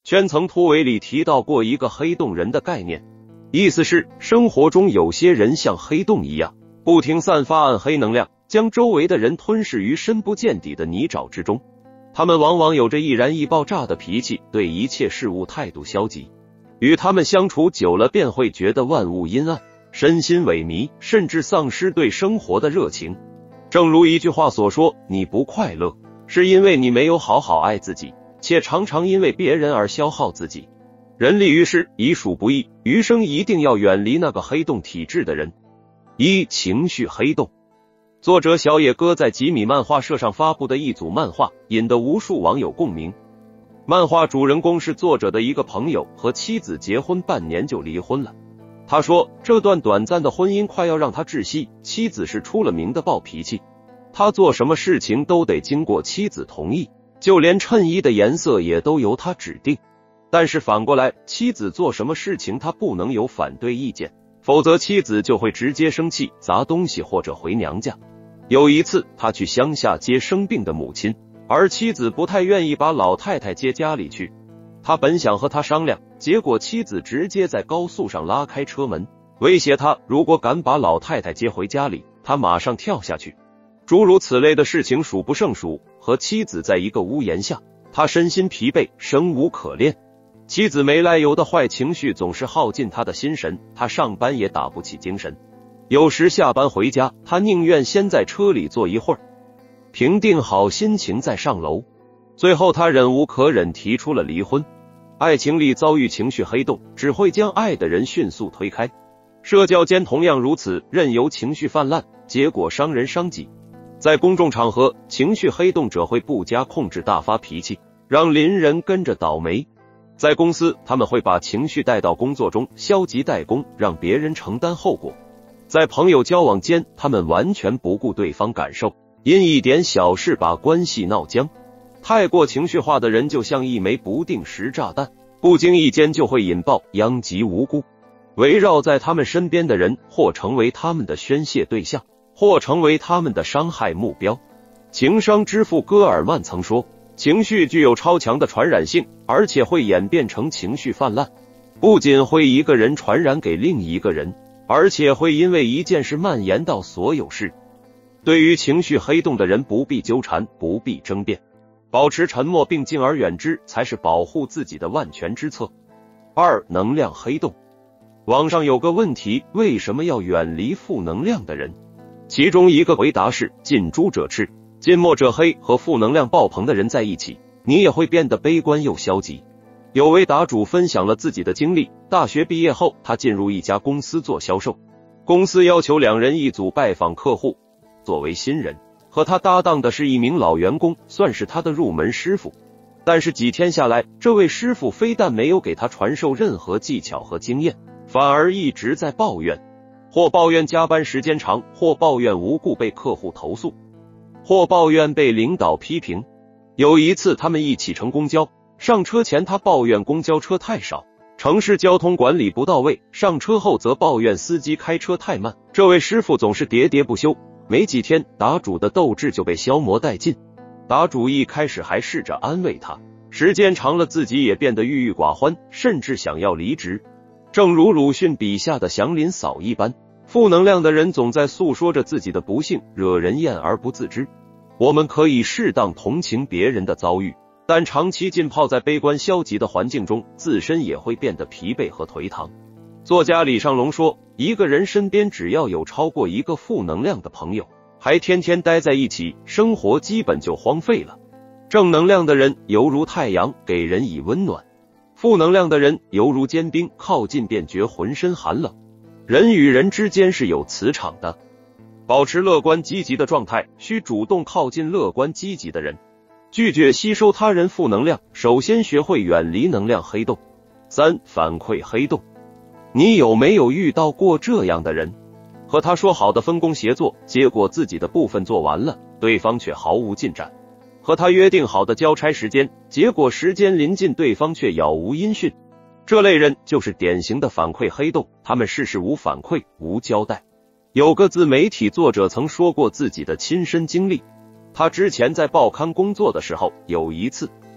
圈层突围里提到过一个黑洞人的概念，意思是生活中有些人像黑洞一样，不停散发暗黑能量，将周围的人吞噬于深不见底的泥沼之中。他们往往有着易燃易爆炸的脾气，对一切事物态度消极，与他们相处久了便会觉得万物阴暗，身心萎靡，甚至丧失对生活的热情。正如一句话所说，你不快乐，是因为你没有好好爱自己，且常常因为别人而消耗自己。人立于世，已属不易，余生一定要远离那个黑洞体质的人。情绪黑洞。作者小野哥在吉米漫画社上发布的一组漫画，引得无数网友共鸣。漫画主人公是作者的一个朋友，和妻子结婚半年就离婚了。他说，这段短暂的婚姻快要让他窒息，妻子是出了名的暴脾气，他做什么事情都得经过妻子同意，就连衬衣的颜色也都由他指定。但是反过来，妻子做什么事情他不能有反对意见，否则妻子就会直接生气，砸东西或者回娘家。有一次他去乡下接生病的母亲，而妻子不太愿意把老太太接家里去。他本想和他商量，结果妻子直接在高速上拉开车门，威胁他如果敢把老太太接回家里，他马上跳下去。诸如此类的事情数不胜数。和妻子在一个屋檐下，他身心疲惫，生无可恋。妻子没来由的坏情绪总是耗尽他的心神，他上班也打不起精神。有时下班回家，他宁愿先在车里坐一会儿，平定好心情再上楼。最后他忍无可忍，提出了离婚。爱情里遭遇情绪黑洞，只会将爱的人迅速推开。社交间同样如此，任由情绪泛滥，结果伤人伤己。在公众场合，情绪黑洞者会不加控制大发脾气，让邻人跟着倒霉。在公司，他们会把情绪带到工作中，消极怠工，让别人承担后果。在朋友交往间，他们完全不顾对方感受，因一点小事把关系闹僵。太过情绪化的人就像一枚不定时炸弹，不经意间就会引爆，殃及无辜。围绕在他们身边的人，或成为他们的宣泄对象，或成为他们的伤害目标。情商之父戈尔曼曾说，情绪具有超强的传染性，而且会演变成情绪泛滥，不仅会一个人传染给另一个人，而且会因为一件事蔓延到所有事。对于情绪黑洞的人，不必纠缠，不必争辩，保持沉默并敬而远之，才是保护自己的万全之策。能量黑洞。网上有个问题，为什么要远离负能量的人？其中一个回答是，近朱者赤，近墨者黑。和负能量爆棚的人在一起，你也会变得悲观又消极。有位答主分享了自己的经历，大学毕业后，他进入一家公司做销售，公司要求2人一组拜访客户。作为新人，和他搭档的是一名老员工，算是他的入门师傅。但是几天下来，这位师傅非但没有给他传授任何技巧和经验，反而一直在抱怨，或抱怨加班时间长，或抱怨无故被客户投诉，或抱怨被领导批评。有一次他们一起乘公交，上车前他抱怨公交车太少，城市交通管理不到位，上车后则抱怨司机开车太慢。这位师傅总是喋喋不休，没几天答主的斗志就被消磨殆尽。答主一开始还试着安慰他，时间长了自己也变得郁郁寡欢，甚至想要离职。正如鲁迅笔下的祥林嫂一般，负能量的人总在诉说着自己的不幸，惹人厌而不自知。我们可以适当同情别人的遭遇，但长期浸泡在悲观消极的环境中，自身也会变得疲惫和颓唐。作家李尚龙说，一个人身边只要有超过一个负能量的朋友，还天天待在一起，生活基本就荒废了。正能量的人犹如太阳，给人以温暖；负能量的人犹如坚冰，靠近便觉浑身寒冷。人与人之间是有磁场的，保持乐观积极的状态，需主动靠近乐观积极的人，拒绝吸收他人负能量。首先学会远离能量黑洞。反馈黑洞。你有没有遇到过这样的人？和他说好的分工协作，结果自己的部分做完了，对方却毫无进展。和他约定好的交差时间，结果时间临近，对方却杳无音讯。这类人就是典型的反馈黑洞，他们事事无反馈，无交代。有个自媒体作者曾说过自己的亲身经历，他之前在报刊工作的时候，有一次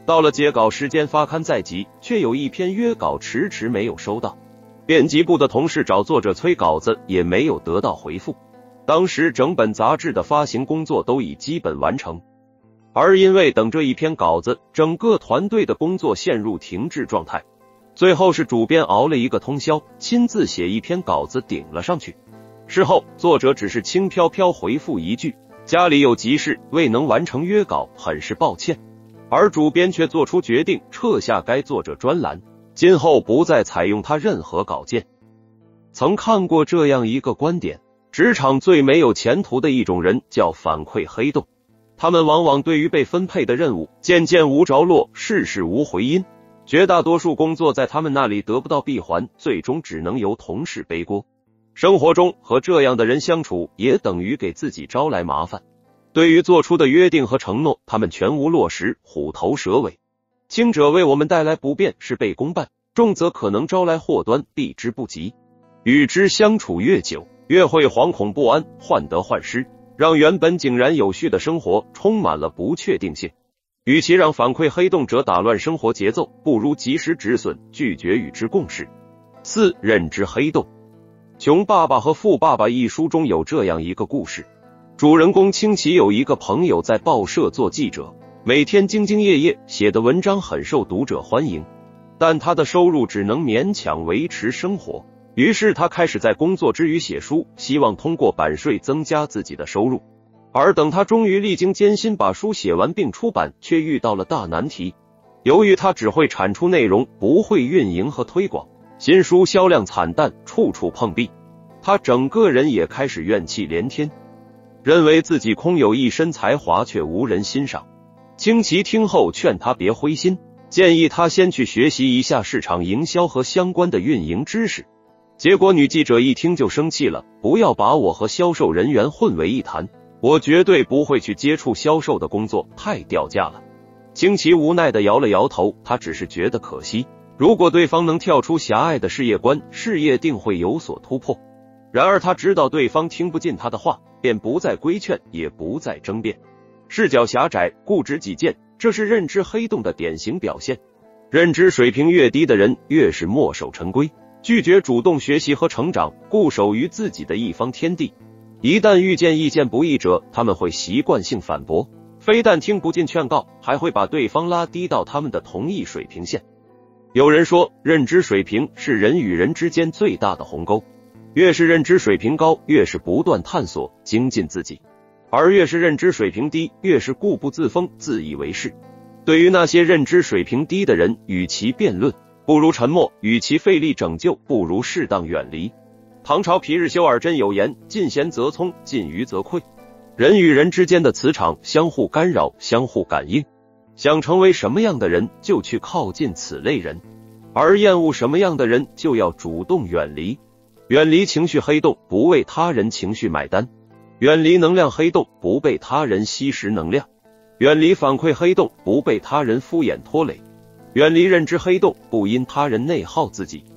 到了截稿时间发刊在即，却有一篇约稿迟迟没有收到。编辑部的同事找作者催稿子，也没有得到回复。当时整本杂志的发行工作都已基本完成，而因为等这一篇稿子，整个团队的工作陷入停滞状态。最后是主编熬了一个通宵，亲自写一篇稿子顶了上去。事后作者只是轻飘飘回复一句，家里有急事，未能完成约稿，很是抱歉。而主编却做出决定，撤下该作者专栏，今后不再采用他任何稿件。曾看过这样一个观点，职场最没有前途的一种人叫反馈黑洞，他们往往对于被分配的任务件件无着落，事事无回音，绝大多数工作在他们那里得不到闭环，最终只能由同事背锅。生活中和这样的人相处，也等于给自己招来麻烦。对于做出的约定和承诺，他们全无落实，虎头蛇尾。轻者为我们带来不便，事倍功半，重则可能招来祸端，避之不及。与之相处越久，越会惶恐不安，患得患失，让原本井然有序的生活充满了不确定性。与其让反馈黑洞者打乱生活节奏，不如及时止损，拒绝与之共事。4. 认知黑洞。《穷爸爸和富爸爸》一书中有这样一个故事，主人公清奇有一个朋友在报社做记者，每天兢兢业业，写的文章很受读者欢迎，但他的收入只能勉强维持生活。于是他开始在工作之余写书，希望通过版税增加自己的收入。而等他终于历经艰辛把书写完并出版，却遇到了大难题。由于他只会产出内容，不会运营和推广，新书销量惨淡，处处碰壁。他整个人也开始怨气连天，认为自己空有一身才华却无人欣赏。清奇听后劝他别灰心，建议他先去学习一下市场营销和相关的运营知识。结果女记者一听就生气了，不要把我和销售人员混为一谈，我绝对不会去接触销售的工作，太掉价了。清奇无奈地摇了摇头，他只是觉得可惜，如果对方能跳出狭隘的事业观，事业定会有所突破。然而他知道对方听不进他的话，便不再规劝，也不再争辩。视角狭窄，固执己见，这是认知黑洞的典型表现。认知水平越低的人，越是墨守成规，拒绝主动学习和成长，固守于自己的一方天地。一旦遇见意见不一者，他们会习惯性反驳，非但听不进劝告，还会把对方拉低到他们的同一水平线。有人说，认知水平是人与人之间最大的鸿沟，越是认知水平高，越是不断探索精进自己，而越是认知水平低，越是固步自封，自以为是。对于那些认知水平低的人，与其辩论，不如沉默；与其费力拯救，不如适当远离。唐朝皮日休尔真有言：近贤则聪，近愚则溃。人与人之间的磁场相互干扰，相互感应。想成为什么样的人，就去靠近此类人，而厌恶什么样的人，就要主动远离。远离情绪黑洞，不为他人情绪买单；远离能量黑洞，不被他人吸食能量；远离反馈黑洞，不被他人敷衍拖累；远离认知黑洞，不因他人内耗自己。